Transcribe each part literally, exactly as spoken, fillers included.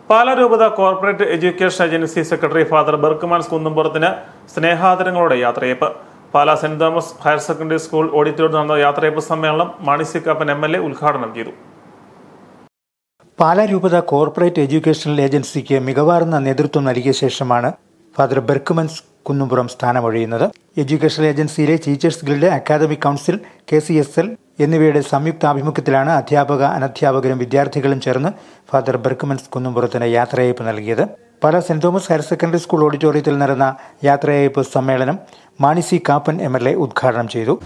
പാലാ രൂപത corporate education agency secretary father Berchmans കുന്നുംപുറത്തിന് സ്നേഹാദരങ്ങളോടെ യാത്രയയപ്പ്. Pala Saint Thomas higher secondary school ഓഡിറ്റോറിയത്തിൽ നടന്ന യാത്രയയപ്പ് സമ്മേളനം Mani C Kappan M L A ഉദ്ഘാടനം ചെയ്തു. പാലാ രൂപത കോർപ്പറേറ്റ് എഡ്യൂക്കേഷണൽ ഏജൻസിക്ക് മികവാർന്ന നേതൃത്വം നൽകിയ ശേഷമാണ് ഫാദർ ബെർക്കുമാൻസ് കുന്നുംപുറം സ്ഥാനമൊഴിയുന്നത്. എഡ്യൂക്കേഷണൽ ഏജൻസിയിലെ teachers guild, academic council, K C S L എന്നിവയുടെ സംയുക്താഭിമുഖ്യത്തിലാണ് അധ്യാപക, അനധ്യാപകരും വിദ്യാർത്ഥികളും ചേർന്ന് ഫാദർ ബെർക്കുമാൻസ് കുന്നുംപുറത്തിന് യാത്രയയപ്പ് നൽകിയത്. Pala Saint Thomas higher secondary school ഓഡിറ്റോറിയത്തിൽ നടന്ന യാത്രയയപ്പ് സമ്മേളനം Mani C Kappan M L A ഉദ്ഘാടനം ചെയ്തു.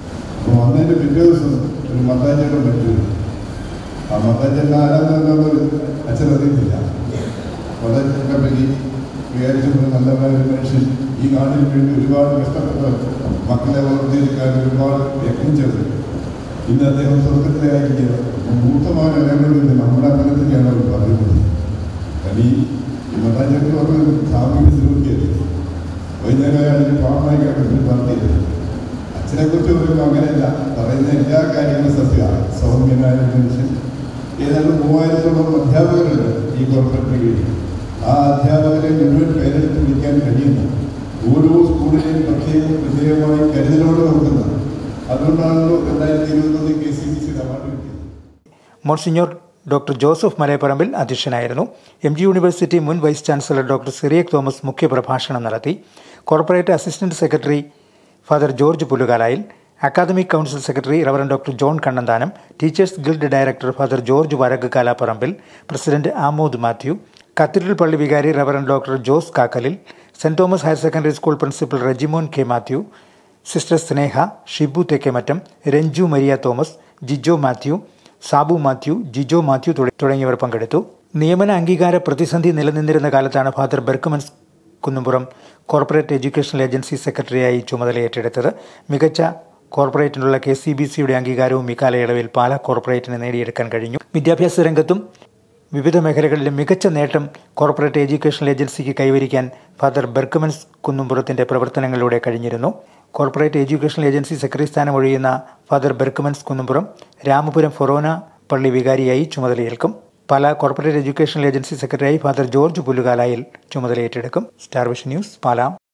ഈ നാടിന് വേണ്ടി ഒരുപാട് കഷ്ടപ്പെട്ട മക്കളെ വളർത്തിയെടുക്കാൻ ഒരുപാട് യജ്ഞം ചെയ്തു. ഇന്ന് അദ്ദേഹം സ്വർഗത്തിലായിരിക്കുക മൂത്തമായ ഇടങ്ങളില്ല നമ്മുടെ അകലത്തിലാണ് അവർ പറയുന്നത്. കാരണം ഈ മതാചാര്യ പറഞ്ഞ സാമൂഹ്യ ശ്രമിക്കരുത്. വൈകുന്നേരമായാലും പാവമായി കിടക്കുന്ന പാർട്ടിയത് അച്ഛനെ കുറിച്ച് പറയുമ്പോൾ അങ്ങനെയല്ല പറയുന്ന എല്ലാ കാര്യങ്ങളും സത്യമാണ്. സൗമ്യനായ മനുഷ്യൻ. ഏതാണ്ട് മൂവായിരത്തോളം അധ്യാപകരുണ്ട് ഈ കോർപ്പറേറ്റിന് കീഴിൽ. ആ അധ്യാപകരെ മുഴുവൻ പേരെടുത്ത് വിളിക്കാൻ കഴിയുന്നു. ഓരോ സ്കൂളിലെയും പ്രത്യേകം പ്രത്യേകമായി കരുതലോടെ നോക്കുന്നത്. അതുകൊണ്ടാണല്ലോ രണ്ടായിരത്തി ഇരുപത്തൊന്ന് കെ സി ബി സിയുടെ അവാർഡ് കിട്ടിയത്. മോൺസിഞ്ഞോർ ഡോക്ടർ ജോസഫ് മലയപ്പറമ്പിൽ അധ്യക്ഷനായിരുന്നു. എം ജി യൂണിവേഴ്സിറ്റി മുൻ vice chancellor doctor Cyriac Thomas മുഖ്യപ്രഭാഷണം നടത്തി. Corporate assistant secretary father George Pullukalayil, academic council secretary reverend doctor John Kannanthanam, teachers guild director father George വരഗ് Kalapparambil, president Amod Mathew, cathedral പള്ളി വികാരി reverend doctor Jose Kakkalil, Saint Thomas higher secondary school principal Rejimon K Mathew, sister Sneha, Shibu Thekkemattam, Ranju Maria Thomas, Jijo Mathew, Sabu Mathew, Jijo Mathew തുടങ്ങിയവർ പങ്കെടുത്തു. നിയമന അംഗീകാര പ്രതിസന്ധി നിലനിന്നിരുന്ന കാലത്താണ് father Berchmans Kunnumpuram corporate educational agency സെക്രട്ടറിയായി ചുമതല ഏറ്റെടുത്തത്. മികച്ച കോർപ്പറേറ്റിനുള്ള കെ സി ബി സിയുടെ അംഗീകാരവും ഇക്കാലയളവിൽ പാലാ കോർപ്പറേറ്റിന് നേടിയെടുക്കാൻ കഴിഞ്ഞു. വിദ്യാഭ്യാസ രംഗത്തും വിവിധ മേഖലകളിലും മികച്ച നേട്ടം കോർപ്പറേറ്റ് എഡ്യൂക്കേഷണൽ ഏജൻസിക്ക് കൈവരിക്കാൻ ഫാദർ ബെർക്കുമാൻസ് കുന്നുംപുറത്തിന്റെ പ്രവർത്തനങ്ങളിലൂടെ കഴിഞ്ഞിരുന്നു. കോർപ്പറേറ്റ് എഡ്യൂക്കേഷണൽ ഏജൻസി സെക്രട്ടറി സ്ഥാനം ഒഴിയുന്ന ഫാദർ ബെർക്കുമാൻസ് കുന്നുംപുറം രാമപുരം ഫൊറോന പള്ളി വികാരിയായി ചുമതലയേൽക്കും. പാലാ കോർപ്പറേറ്റ് എഡ്യൂക്കേഷണൽ ഏജൻസി സെക്രട്ടറിയായി ഫാദർ ജോർജ് പുല്ലുകാലായിൽ ചുമതലയേറ്റെടുക്കും. Star Vision News, Pala.